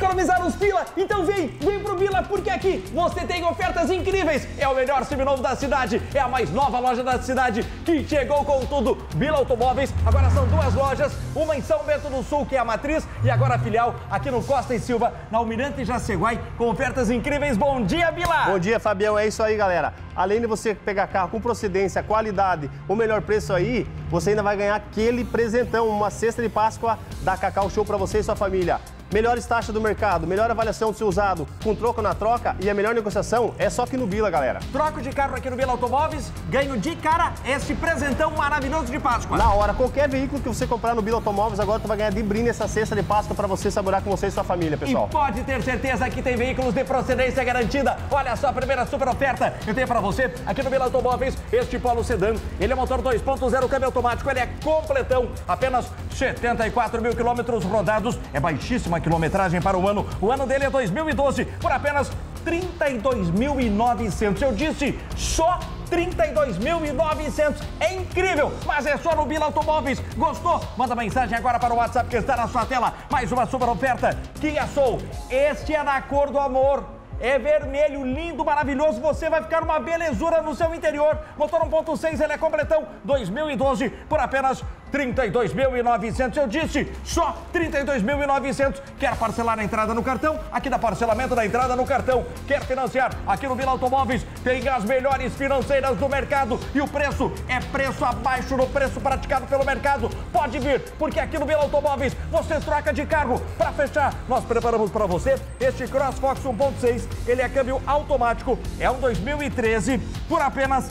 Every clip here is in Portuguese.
economizar uns pila? Então vem pro Bila, porque aqui você tem ofertas incríveis. É o melhor seminovo da cidade, é a mais nova loja da cidade que chegou com tudo. Bila Automóveis, agora são duas lojas, uma em São Bento do Sul, que é a matriz, e agora a filial aqui no Costa e Silva, na Almirante Jaceguai, com ofertas incríveis. Bom dia, Bila! Bom dia, Fabião, é isso aí, galera. Além de você pegar carro com procedência, qualidade, o melhor preço aí, você ainda vai ganhar aquele presentão, uma cesta de Páscoa da Cacau Show para você e sua família. Melhores taxas do mercado, melhor avaliação do seu usado, com troco na troca e a melhor negociação é só aqui no Bila, galera. Troco de carro aqui no Bila Automóveis, ganho de cara este presentão maravilhoso de Páscoa. Na hora, qualquer veículo que você comprar no Bila Automóveis, agora tu vai ganhar de brinde essa cesta de Páscoa para você saborear com você e sua família, pessoal. E pode ter certeza que tem veículos de procedência garantida. Olha só a primeira super oferta. Eu tenho para você aqui no Bila Automóveis este Polo Sedan. Ele é motor 2.0 câmbio automático, ele é completão, apenas 74 mil quilômetros rodados, é baixíssima quilometragem para o ano dele é 2012, por apenas 32.900. Eu disse só 32.900. É incrível, mas é só no Bila Automóveis. Gostou? Manda mensagem agora para o WhatsApp que está na sua tela. Mais uma super oferta. Kia Soul. Este é na cor do amor. É vermelho, lindo, maravilhoso. Você vai ficar uma belezura no seu interior. Motor 1.6, ele é completão. 2012, por apenas 32.900. Eu disse, só 32.900. Quer parcelar a entrada no cartão? Aqui dá parcelamento da entrada no cartão. Quer financiar? Aqui no Bila Automóveis tem as melhores financeiras do mercado. E o preço é preço abaixo do preço praticado pelo mercado. Pode vir, porque aqui no Bila Automóveis você troca de carro. Para fechar, nós preparamos para você este CrossFox 1.6. Ele é câmbio automático, é um 2013, por apenas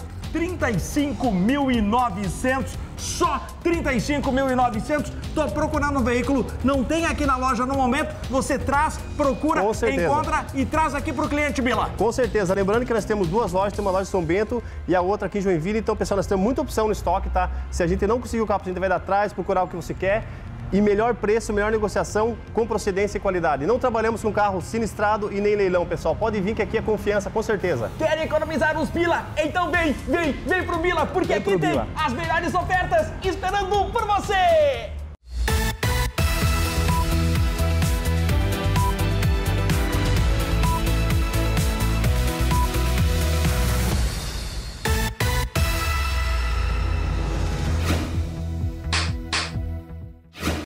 35.900, só 35.900. Tô procurando um veículo, não tem aqui na loja no momento, você traz, procura, encontra e traz aqui pro cliente, Bila. Com certeza, lembrando que nós temos duas lojas, tem uma loja em São Bento e a outra aqui em Joinville, então, pessoal, nós temos muita opção no estoque, tá? Se a gente não conseguir o carro, a gente vai dar atrás, procurar o que você quer. E melhor preço, melhor negociação, com procedência e qualidade. Não trabalhamos com carro sinistrado e nem leilão, pessoal. Pode vir que aqui é confiança, com certeza. Quer economizar uns pila? Então vem pro Bila, porque aqui tem as melhores ofertas esperando por você!